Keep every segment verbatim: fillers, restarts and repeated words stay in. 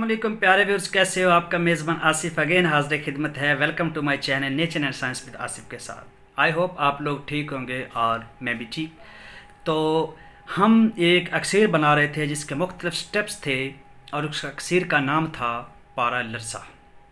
वालेकुम प्यारे व्यूअर्स, कैसे हो? आपका मेज़बान आसिफ अगेन हाजिर खिदमत है। Welcome to my channel nature and science with Asif के साथ। आई होप आप लोग ठीक होंगे और मैं भी ठीक। तो हम एक अक्सर बना रहे थे जिसके मुख्तलिफ स्टेप्स थे और उस अक्सर का नाम था पारालरसा।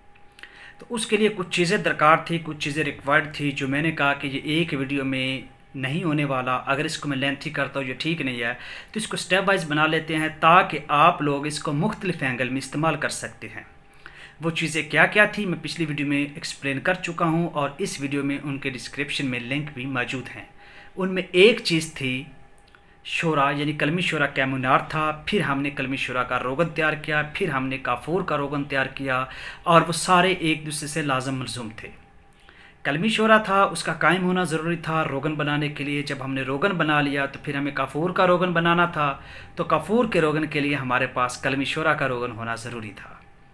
तो उसके लिए कुछ चीज़ें दरकार थी, कुछ चीज़ें रिक्वायर्ड थी, जो मैंने कहा कि ये एक वीडियो में नहीं होने वाला। अगर इसको मैं लेंथी करता हूँ ये ठीक नहीं है, तो इसको स्टेप वाइज बना लेते हैं ताकि आप लोग इसको मुख्तलिफ एंगल में इस्तेमाल कर सकते हैं। वो चीज़ें क्या क्या थी मैं पिछली वीडियो में एक्सप्लेन कर चुका हूँ और इस वीडियो में उनके डिस्क्रिप्शन में लिंक भी मौजूद हैं। उनमें एक चीज़ थी शोरा, यानी कलमी शोरा कैमुनार था। फिर हमने कलमी शोरा का रोगन तैयार किया, फिर हमने काफूर का रोगन तैयार किया और वो सारे एक दूसरे से लाजम मलजूम थे। कलमी शोरा था, उसका कायम होना ज़रूरी था रोगन बनाने के लिए। जब हमने रोगन बना लिया तो फिर हमें काफूर का रोगन बनाना था, तो काफूर के रोगन के लिए हमारे पास कलमी शोरा का रोगन होना ज़रूरी था।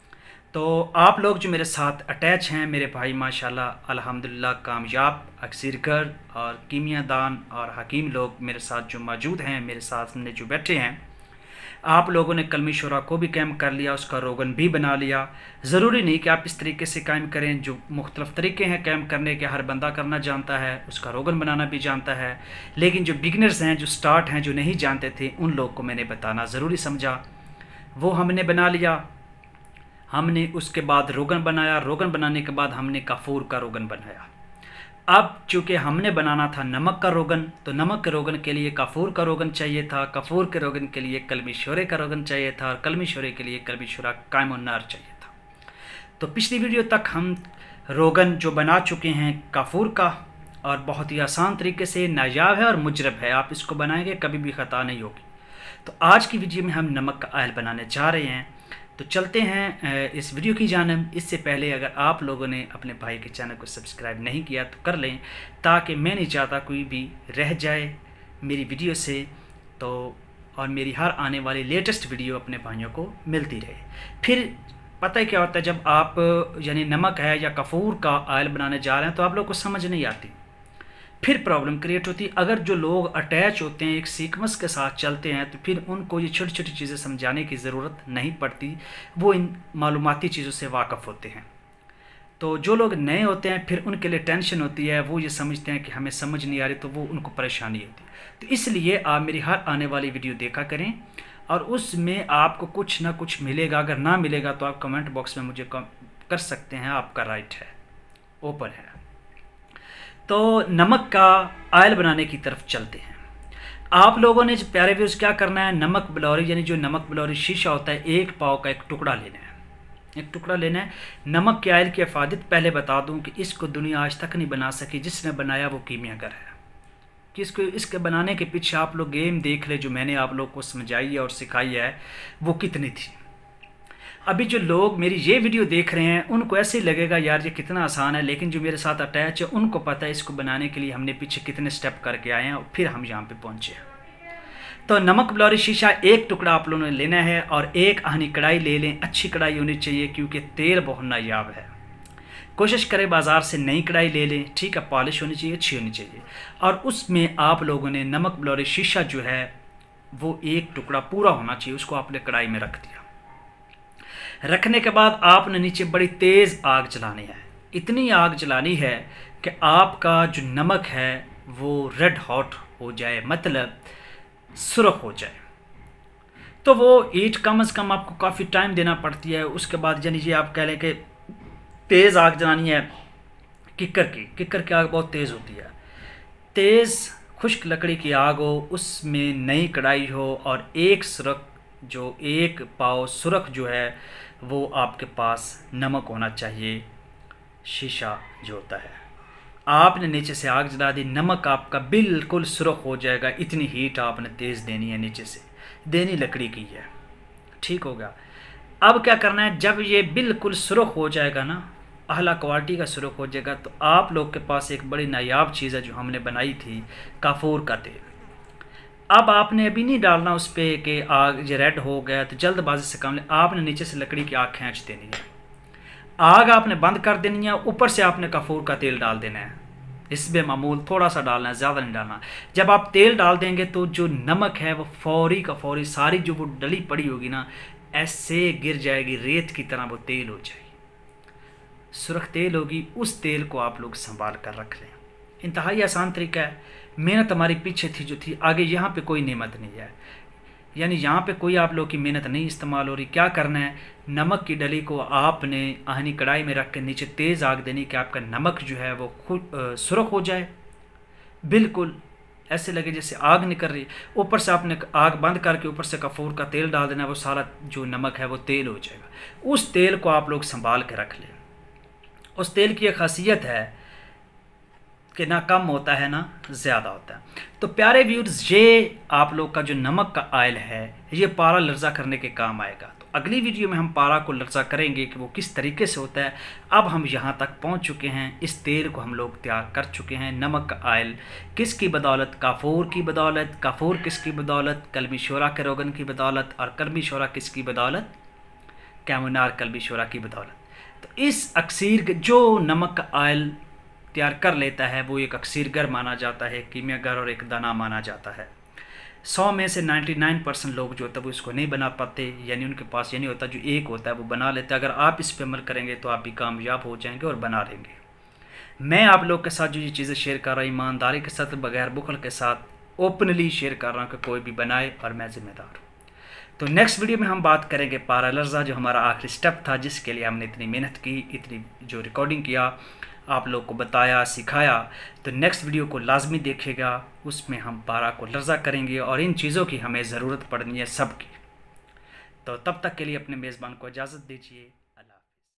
तो आप लोग जो मेरे साथ अटैच हैं, मेरे भाई माशाल्लाह अल्हम्दुलिल्लाह कामयाब अक्सरगर और कीमियादान और हकीम लोग मेरे साथ जो मौजूद हैं, मेरे साथ में जो बैठे हैं, आप लोगों ने कलमी शोरा को भी कायम कर लिया, उसका रोगन भी बना लिया। ज़रूरी नहीं कि आप इस तरीके से कायम करें, जो मुख्तलिफ तरीके हैं कायम करने के, हर बंदा करना जानता है, उसका रोगन बनाना भी जानता है। लेकिन जो बिगनर्स हैं, जो स्टार्ट हैं, जो नहीं जानते थे, उन लोग को मैंने बताना ज़रूरी समझा। वो हमने बना लिया। हमने उसके बाद रोगन बनाया, रोगन बनाने के बाद हमने काफूर का रोगन बनाया। अब चूँकि हमने बनाना था नमक का रोगन, तो नमक के रोगन के लिए काफूर का रोगन चाहिए था, काफूर के रोगन के लिए कलमी शोरे का रोगन चाहिए था और कलमी शोरे के लिए कलमी शोरा कायमुन्नार चाहिए था। तो पिछली वीडियो तक हम रोगन जो बना चुके हैं काफूर का, और बहुत ही आसान तरीके से नायाब है और मुजरब है, आप इसको बनाएंगे कभी भी ख़ता नहीं होगी। तो आज की वीडियो में हम नमक का आयल बनाने जा रहे हैं। तो चलते हैं इस वीडियो की जानिब। इससे पहले अगर आप लोगों ने अपने भाई के चैनल को सब्सक्राइब नहीं किया तो कर लें, ताकि मैं नहीं चाहता कोई भी रह जाए मेरी वीडियो से, तो और मेरी हर आने वाली लेटेस्ट वीडियो अपने भाइयों को मिलती रहे। फिर पता है क्या होता है, जब आप यानी नमक है या कफूर का आयल बनाने जा रहे हैं तो आप लोग को समझ नहीं आती, फिर प्रॉब्लम क्रिएट होती है। अगर जो लोग अटैच होते हैं, एक सीक्वेंस के साथ चलते हैं, तो फिर उनको ये छोटी छोटी चीज़ें समझाने की ज़रूरत नहीं पड़ती, वो इन मालूमाती चीज़ों से वाक़फ़ होते हैं। तो जो लोग नए होते हैं फिर उनके लिए टेंशन होती है, वो ये समझते हैं कि हमें समझ नहीं आ रही, तो वो उनको परेशानी होती है। तो इसलिए आप मेरी हर आने वाली वीडियो देखा करें और उसमें आपको कुछ ना कुछ मिलेगा। अगर ना मिलेगा तो आप कमेंट बॉक्स में मुझे कर सकते हैं, आपका राइट है, ओपन है। तो नमक का आयल बनाने की तरफ चलते हैं। आप लोगों ने जो प्यारे व्यूअर्स क्या करना है, नमक बिलौरी यानी जो नमक बिलौरी शीशा होता है, एक पाव का एक टुकड़ा लेना है, एक टुकड़ा लेना है। नमक के आयल की अफादत पहले बता दूं कि इसको दुनिया आज तक नहीं बना सकी, जिसने बनाया वो कीमियागर है। कि इसको इसके बनाने के पीछे आप लोग गेम देख ले, जो मैंने आप लोग को समझाई है और सिखाई है वो कितनी थी। अभी जो लोग मेरी ये वीडियो देख रहे हैं उनको ऐसे ही लगेगा यार ये कितना आसान है, लेकिन जो मेरे साथ अटैच है उनको पता है इसको बनाने के लिए हमने पीछे कितने स्टेप करके आए हैं और फिर हम यहाँ पे पहुँचे हैं। तो नमक बिलौरी शीशा एक टुकड़ा आप लोगों ने लेना है और एक आहनी कढ़ाई ले लें। अच्छी कढ़ाई होनी चाहिए क्योंकि तेल बहुत नायाब है। कोशिश करें बाज़ार से नई कढ़ाई ले लें, ठीक है, पॉलिश होनी चाहिए, अच्छी होनी चाहिए। और उसमें आप लोगों ने नमक बिलौरी शीशा जो है वो एक टुकड़ा पूरा होना चाहिए, उसको आपने कढ़ाई में रख दिया। रखने के बाद आपने नीचे बड़ी तेज़ आग जलानी है। इतनी आग जलानी है कि आपका जो नमक है वो रेड हॉट हो जाए, मतलब सुर्ख हो जाए। तो वो हीट कम अज़ कम आपको काफ़ी टाइम देना पड़ती है। उसके बाद यानी ये आप कह लें कि तेज़ आग जलानी है किक्कर की। किक्कर की आग बहुत तेज़ होती है। तेज़ खुश्क लकड़ी की आग हो, उसमें नई कढ़ाई हो और एक सुर्ख जो एक पाव सुर्ख जो है वो आपके पास नमक होना चाहिए, शीशा जो होता है। आपने नीचे से आग जला दी, नमक आपका बिल्कुल सुर्ख हो जाएगा। इतनी हीट आपने तेज़ देनी है, नीचे से देनी लकड़ी की है, ठीक होगा। अब क्या करना है, जब ये बिल्कुल सुर्ख हो जाएगा ना, अहला क्वालिटी का सुर्ख हो जाएगा, तो आप लोग के पास एक बड़ी नायाब चीज़ है जो हमने बनाई थी, काफूर का तेल। अब आपने अभी नहीं डालना उस पर कि आग ये रेड हो गया तो जल्दबाजी से काम ले। आपने नीचे से लकड़ी की आग खींच देनी है, आग आपने बंद कर देनी है, ऊपर से आपने काफूर का तेल डाल देना है। इसमें मामूल थोड़ा सा डालना है, ज़्यादा नहीं डालना। जब आप तेल डाल देंगे तो जो नमक है वो फौरी का फौरी सारी जो वो डली पड़ी होगी ना, ऐसे गिर जाएगी रेत की तरह, वो तेल हो जाएगी, सुरख तेल होगी। उस तेल को आप लोग संभाल कर रख लें। इंतहाई आसान तरीका है। मेहनत हमारी पीछे थी जो थी, आगे यहाँ पे कोई नेमत नहीं है, यानी यहाँ पे कोई आप लोग की मेहनत नहीं इस्तेमाल हो रही। क्या करना है, नमक की डली को आपने आहनी कढ़ाई में रख के नीचे तेज़ आग देनी कि आपका नमक जो है वो खुद सुरख हो जाए, बिल्कुल ऐसे लगे जैसे आग निकल रही। ऊपर से आपने आग बंद करके ऊपर से कपूर का तेल डाल देना, वो सारा जो नमक है वो तेल हो जाएगा। उस तेल को आप लोग संभाल के रख लें। उस तेल की एक खासियत है कि ना कम होता है ना ज़्यादा होता है। तो प्यारे व्यूअर्स, ये आप लोग का जो नमक का ऑयल है ये पारा लर्जा करने के काम आएगा। तो अगली वीडियो में हम पारा को लर्जा करेंगे कि वो किस तरीके से होता है। अब हम यहाँ तक पहुँच चुके हैं, इस तेल को हम लोग तैयार कर चुके हैं। नमक का ऑयल किसकी बदौलत, काफूर की बदौलत। काफूर किसकी बदौलत, कलमी शोरा के रोगन की बदौलत। और कलमी शोरा किसकी बदौलत, कैमुनार कलमी शोरा की बदौलत। तो इस अक्सीर जो नमक का ऑयल तैयार कर लेता है वो एक अक्सीरगर माना जाता है, कीमियागर और एक दाना माना जाता है। सौ में से निन्यानवे परसेंट लोग जो होता है वो इसको नहीं बना पाते, यानी उनके पास ये नहीं होता, जो एक होता है वो बना लेते हैं। अगर आप इस पर अमल करेंगे तो आप भी कामयाब हो जाएंगे और बना लेंगे। मैं आप लोग के साथ जो ये चीज़ें शेयर कर रहा हूँ ईमानदारी के साथ, बगैर बुखल के साथ ओपनली शेयर कर रहा हूँ कि कोई भी बनाए और मैं ज़िम्मेदार हूँ। तो नेक्स्ट वीडियो में हम बात करेंगे पारा लर्जा, जो हमारा आखिरी स्टेप था, जिसके लिए हमने इतनी मेहनत की, इतनी जो रिकॉर्डिंग किया, आप लोग को बताया, सिखाया। तो नेक्स्ट वीडियो को लाजमी देखिएगा, उसमें हम पारा को लर्जा करेंगे और इन चीज़ों की हमें ज़रूरत पड़नी है सबकी। तो तब तक के लिए अपने मेज़बान को इजाज़त दीजिए।